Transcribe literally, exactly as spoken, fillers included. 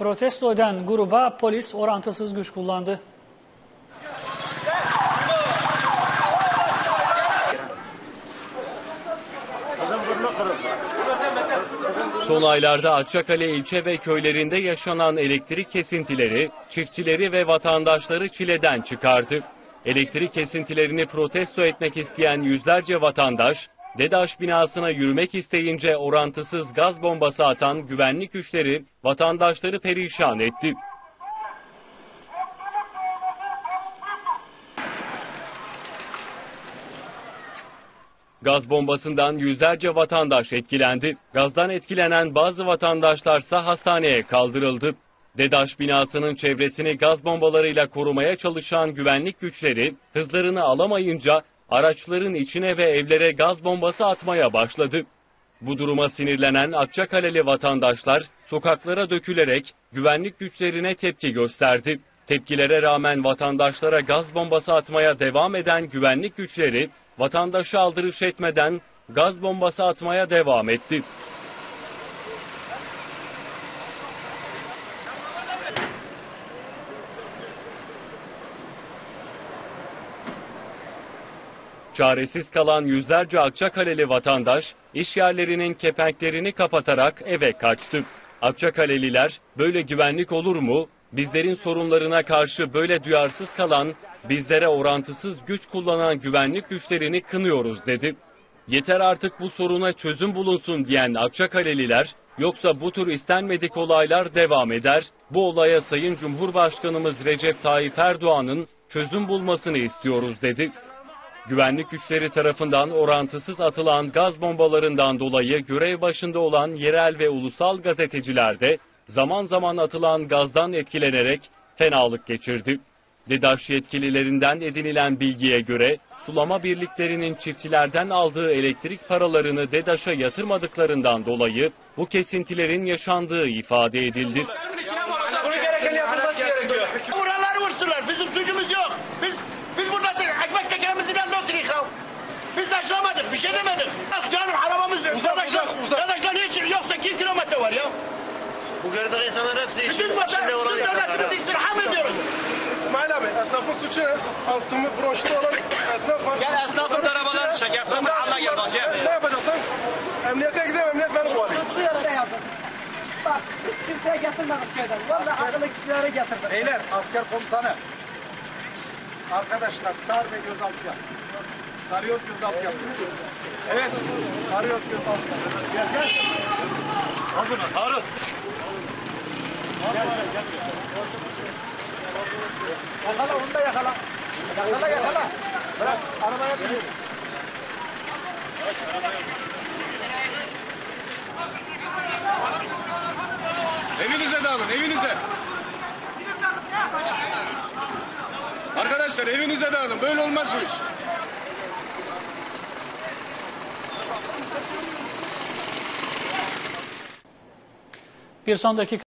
Protesto eden gruba polis orantısız güç kullandı. Son aylarda Akçakale ilçe ve köylerinde yaşanan elektrik kesintileri çiftçileri ve vatandaşları çileden çıkardı. Elektrik kesintilerini protesto etmek isteyen yüzlerce vatandaş, DEDAŞ binasına yürümek isteyince orantısız gaz bombası atan güvenlik güçleri vatandaşları perişan etti. Gaz bombasından yüzlerce vatandaş etkilendi. Gazdan etkilenen bazı vatandaşlarsa hastaneye kaldırıldı. DEDAŞ binasının çevresini gaz bombalarıyla korumaya çalışan güvenlik güçleri hızlarını alamayınca araçların içine ve evlere gaz bombası atmaya başladı. Bu duruma sinirlenen Akçakaleli vatandaşlar sokaklara dökülerek güvenlik güçlerine tepki gösterdi. Tepkilere rağmen vatandaşlara gaz bombası atmaya devam eden güvenlik güçleri vatandaşa aldırış etmeden gaz bombası atmaya devam etti. Çaresiz kalan yüzlerce Akçakaleli vatandaş iş yerlerinin kepenklerini kapatarak eve kaçtı. Akçakaleliler böyle güvenlik olur mu? Bizlerin sorunlarına karşı böyle duyarsız kalan, bizlere orantısız güç kullanan güvenlik güçlerini kınıyoruz dedi. Yeter artık bu soruna çözüm bulunsun diyen Akçakaleliler, yoksa bu tür istenmedik olaylar devam eder. Bu olaya Sayın Cumhurbaşkanımız Recep Tayyip Erdoğan'ın çözüm bulmasını istiyoruz dedi. Güvenlik güçleri tarafından orantısız atılan gaz bombalarından dolayı görev başında olan yerel ve ulusal gazeteciler de zaman zaman atılan gazdan etkilenerek fenalık geçirdi. DEDAŞ yetkililerinden edinilen bilgiye göre sulama birliklerinin çiftçilerden aldığı elektrik paralarını DEDAŞ'a yatırmadıklarından dolayı bu kesintilerin yaşandığı ifade edildi. Bunu gereken yapılması gerekiyor. Buraları vursunlar. Bizim suçumuz yok. Biz biz burada ekmek tekeremizin yanında oturuyoruz. Biz taşlamadık. Bir şey demedik. Canım arabamız arkadaşlar. Arkadaşlar niçin? Yoksa iki kilometre var ya. Bu gördüğü insanların hepsi için, Bütün içinde olan bütün insanlar. devletimizi istirham ediyoruz. İsmail abi, esnafın suçu ne? Astımı broşta olan esnaf var. Gel esnafın arabalarını çek. Esnafın Allah gel bak gel. Ne yapacaksın? Emniyete gideyim, emniyet beni kovalıyor. Bak, hiç kimseye getirmedik köyden. Valla akıllı kişilere getirdik. Beyler, asker komutanı. Arkadaşlar sar ve gözaltı yap. Sarıyoruz gözaltı yap. Evet, sarıyoruz gözaltı yap. Gel gel. Al bunu Harun. Yakala, onu da yakala. Yakala, yakala. Bırak, arabaya biniyor. Evinize dağılın, evinize. Arkadaşlar evinize dağılın, böyle olmaz bu iş. Bir son dakika.